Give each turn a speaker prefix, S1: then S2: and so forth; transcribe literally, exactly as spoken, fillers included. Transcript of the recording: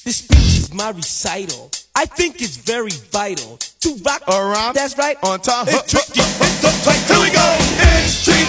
S1: This speech is my recital. I think it's very vital to rock
S2: around.
S1: That's right.
S2: On time.
S1: It's tricky. It's so tight.
S2: Here we go. It's tricky.